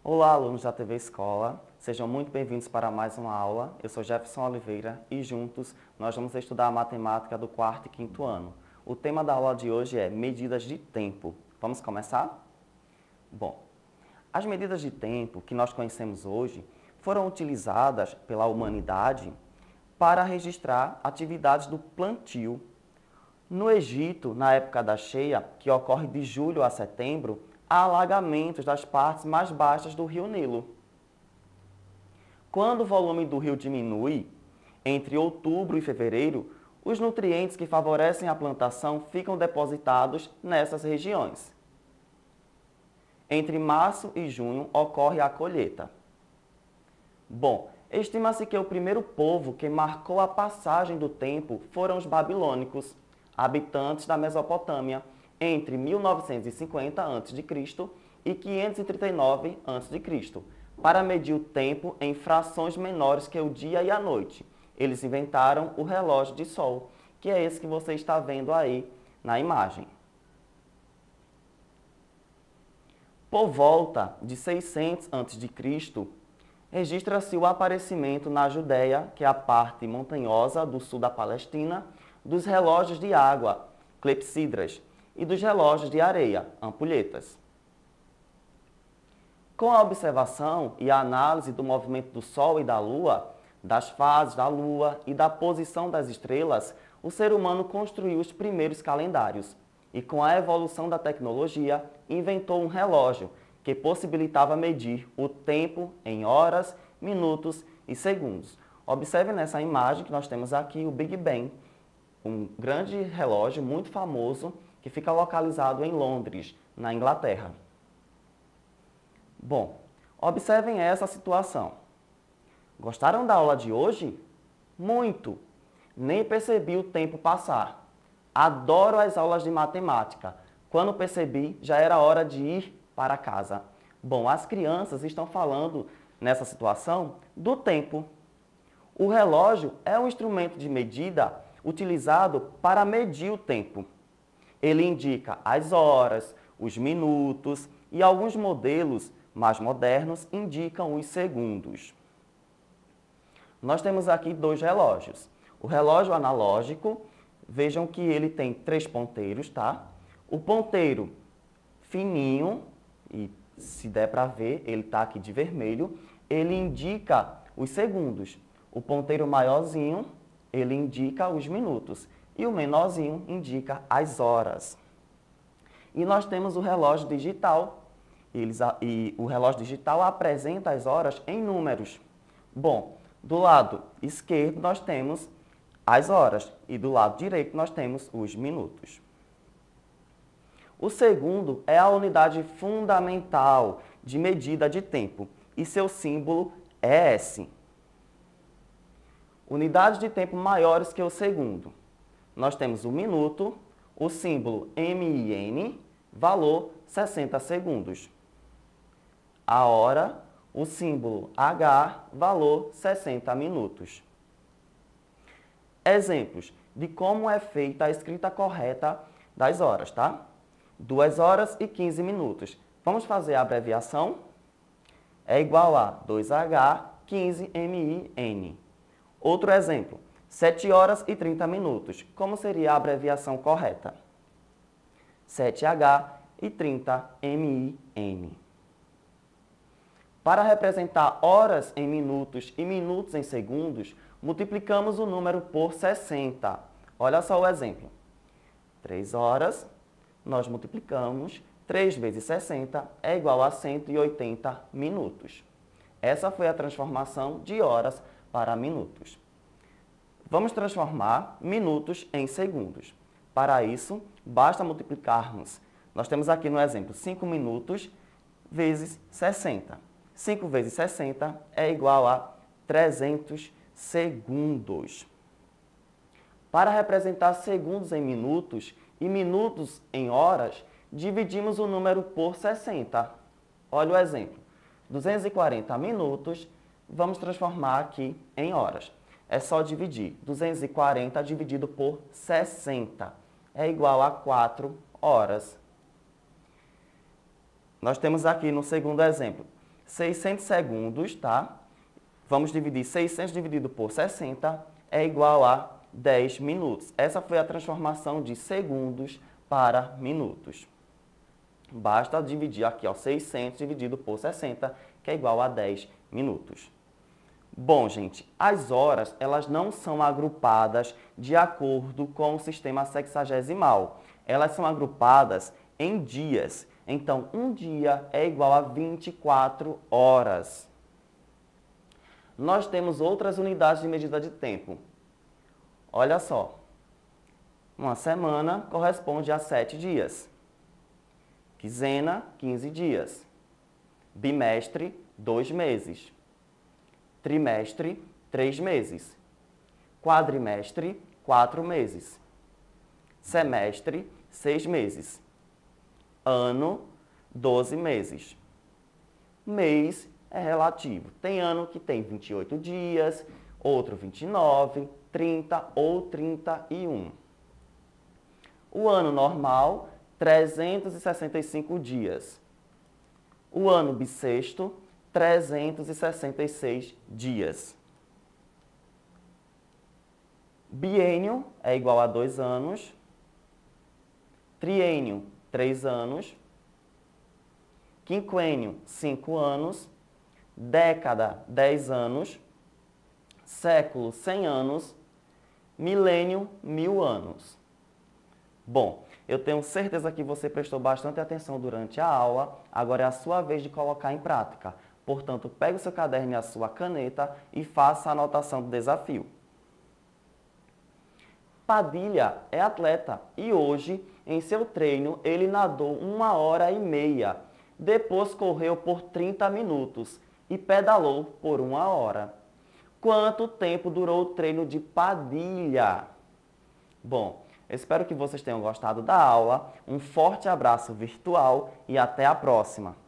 Olá, alunos da TV Escola. Sejam muito bem-vindos para mais uma aula. Eu sou Jefferson Oliveira e juntos nós vamos estudar a matemática do quarto e quinto ano. O tema da aula de hoje é medidas de tempo. Vamos começar? Bom, as medidas de tempo que nós conhecemos hoje foram utilizadas pela humanidade para registrar atividades do plantio. No Egito, na época da cheia, que ocorre de julho a setembro, há alagamentos das partes mais baixas do rio Nilo. Quando o volume do rio diminui, entre outubro e fevereiro, os nutrientes que favorecem a plantação ficam depositados nessas regiões. Entre março e junho ocorre a colheita. Bom, estima-se que o primeiro povo que marcou a passagem do tempo foram os babilônicos, habitantes da Mesopotâmia, entre 1950 a.C. e 539 a.C., para medir o tempo em frações menores que o dia e a noite. Eles inventaram o relógio de sol, que é esse que você está vendo aí na imagem. Por volta de 600 a.C., registra-se o aparecimento na Judéia, que é a parte montanhosa do sul da Palestina, dos relógios de água, clepsidras, e dos relógios de areia, ampulhetas. Com a observação e a análise do movimento do Sol e da Lua, das fases da Lua e da posição das estrelas, o ser humano construiu os primeiros calendários e, com a evolução da tecnologia, inventou um relógio que possibilitava medir o tempo em horas, minutos e segundos. Observe nessa imagem que nós temos aqui o Big Ben, um grande relógio muito famoso que fica localizado em Londres, na Inglaterra. Bom, observem essa situação. Gostaram da aula de hoje? Muito! Nem percebi o tempo passar. Adoro as aulas de matemática. Quando percebi, já era hora de ir para casa. Bom, as crianças estão falando, nessa situação, do tempo. O relógio é um instrumento de medida utilizado para medir o tempo. Ele indica as horas, os minutos e alguns modelos mais modernos indicam os segundos. Nós temos aqui dois relógios. O relógio analógico, vejam que ele tem 3 ponteiros, tá? O ponteiro fininho, e se der para ver, ele está aqui de vermelho, ele indica os segundos. O ponteiro maiorzinho, ele indica os minutos. E o menorzinho indica as horas. E nós temos o relógio digital. E o relógio digital apresenta as horas em números. Bom, do lado esquerdo nós temos as horas e do lado direito nós temos os minutos. O segundo é a unidade fundamental de medida de tempo e seu símbolo é S. Unidades de tempo maiores que o segundo. Nós temos o minuto, o símbolo MIN, valor 60 segundos. A hora, o símbolo H, valor 60 minutos. Exemplos de como é feita a escrita correta das horas, tá? 2 horas e 15 minutos. Vamos fazer a abreviação? É igual a 2H, 15MIN. Outro exemplo. 7 horas e 30 minutos. Como seria a abreviação correta? 7H e 30MIN. Para representar horas em minutos e minutos em segundos, multiplicamos o número por 60. Olha só o exemplo. 3 horas, nós multiplicamos 3 vezes 60 é igual a 180 minutos. Essa foi a transformação de horas para minutos. Vamos transformar minutos em segundos. Para isso, basta multiplicarmos. Nós temos aqui no exemplo 5 minutos vezes 60. 5 vezes 60 é igual a 300 segundos. Para representar segundos em minutos e minutos em horas, dividimos o número por 60. Olha o exemplo. 240 minutos, vamos transformar aqui em horas. É só dividir. 240 dividido por 60 é igual a 4 horas. Nós temos aqui no segundo exemplo, 600 segundos, tá? Vamos dividir 600 dividido por 60 é igual a 10 minutos. Essa foi a transformação de segundos para minutos. Basta dividir aqui, ó, 600 dividido por 60, que é igual a 10 minutos. Bom, gente, as horas, elas não são agrupadas de acordo com o sistema sexagesimal. Elas são agrupadas em dias. Então, um dia é igual a 24 horas. Nós temos outras unidades de medida de tempo. Olha só. Uma semana corresponde a 7 dias. Quinzena, 15 dias. Bimestre, 2 meses. Trimestre, 3 meses. Quadrimestre, 4 meses. Semestre, 6 meses. Ano, 12 meses. Mês é relativo. Tem ano que tem 28 dias, outro 29, 30 ou 31. O ano normal, 365 dias. O ano bissexto, 366 dias. Biênio é igual a 2 anos. Triênio, 3 anos. Quinquênio, 5 anos. Década, 10 anos. Século, 100 anos. Milênio, 1000 anos. Bom, eu tenho certeza que você prestou bastante atenção durante a aula. Agora é a sua vez de colocar em prática. Portanto, pegue o seu caderno e a sua caneta e faça a anotação do desafio. Padilha é atleta e hoje, em seu treino, ele nadou 1h30. Depois correu por 30 minutos e pedalou por 1 hora. Quanto tempo durou o treino de Padilha? Bom, espero que vocês tenham gostado da aula. Um forte abraço virtual e até a próxima!